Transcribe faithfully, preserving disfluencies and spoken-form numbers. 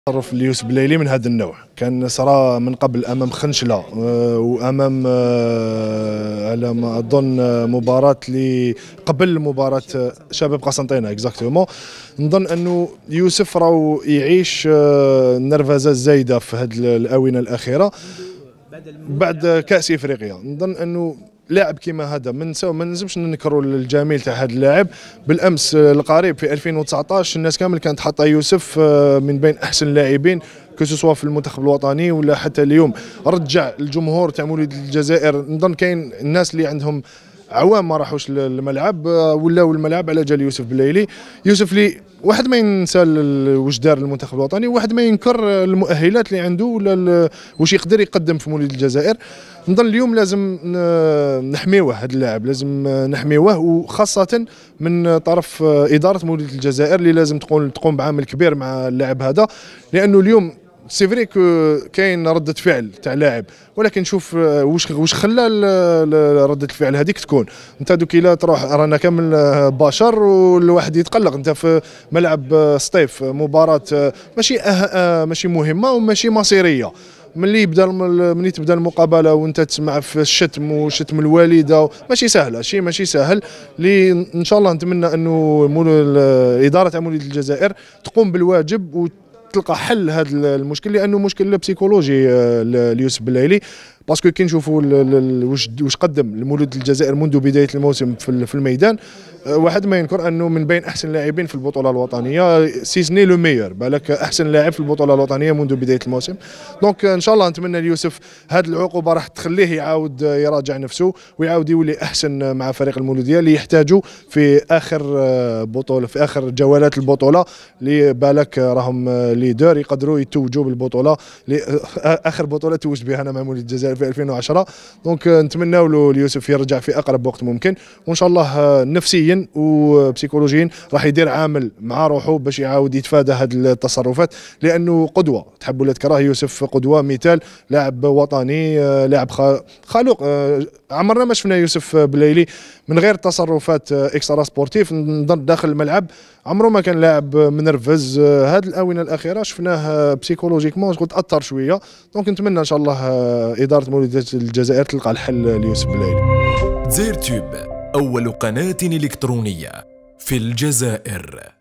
تصرف ليوسف بلايلي من هذا النوع كان صرا من قبل امام خنشله وامام على ما اظن مباراه اللي قبل مباراه شباب قسنطينه اكزاكتومون. نظن انه يوسف راهو يعيش النرفزه الزايده في هذه الاونه الاخيره بعد كاس افريقيا. نظن انه لاعب كيما هذا ما نساو ما نلزمش ننكروا الجميل تاع هذا اللاعب. بالامس القريب في ألفين وتسعطاش الناس كامل كانت حاطه يوسف من بين احسن اللاعبين كسوا في المنتخب الوطني ولا حتى اليوم رجع الجمهور تاع مولود الجزائر. نظن كاين الناس اللي عندهم عوام ما راحوش للملعب ولاو الملعب على جال يوسف بلايلي. يوسف لي واحد ما ينسى واش دار المنتخب الوطني، واحد ما ينكر المؤهلات اللي عنده ولا واش يقدر يقدم في مولود الجزائر. نظن اليوم لازم نحميوه هذا اللاعب، لازم نحميوه وخاصة من طرف إدارة مولود الجزائر اللي لازم تقوم تقوم بعمل كبير مع اللاعب هذا، لأنه اليوم سي فري كاين ردة فعل تاع لاعب، ولكن شوف واش واش خلى ردة الفعل هذيك تكون. انت دوك الا تروح رانا كامل بشر والواحد يتقلق. انت في ملعب سطيف مباراة ماشي أه ماشي مهمة وماشي مصيرية، ملي يبدا ملي تبدا المقابله وانت تسمع في الشتم وشتم الوالده ماشي سهله، شيء ماشي سهل. اللي ان شاء الله نتمنى انه اداره مولود الجزائر تقوم بالواجب وتلقى حل هذا المشكل، لانه مشكل بسيكولوجي ليوسف بلايلي. باسكو كي نشوفوا واش واش قدم لمولود الجزائر منذ بدايه الموسم في الميدان، واحد ما ينكر انه من بين احسن اللاعبين في البطوله الوطنيه، سيزني لو ميور بالك احسن لاعب في البطوله الوطنيه منذ بدايه الموسم. دونك ان شاء الله نتمنى ليوسف هذه العقوبه راح تخليه يعاود يراجع نفسه ويعاود يولي احسن مع فريق المولوديه اللي يحتاجوا في اخر بطوله في اخر جولات البطوله، اللي بالك راهم ليدر يقدروا يتوجوا بالبطوله. اخر بطوله توج بها انا مع مولود الجزائر في ألفين وعشرة. دونك نتمناو له ليوسف يرجع في اقرب وقت ممكن، وان شاء الله نفسيا وبسيكولوجيا راح يدير عامل مع روحه باش يعاود يتفادى هذه التصرفات، لانه قدوه تحب ولا تكره. يوسف قدوه مثال، لاعب وطني، لاعب خلوق. عمرنا ما شفنا يوسف بلايلي من غير تصرفات اكسترا سبورتيف. نظن داخل الملعب عمره ما كان لاعب منرفز. هذه الاونه الاخيره شفناه بسيكولوجيكمون شغل تاثر شويه. دونك نتمنى ان شاء الله اداره مولوديه الجزائر تلقى الحل ليوسف بلايلي. دزاير تيوب أول قناة إلكترونية في الجزائر.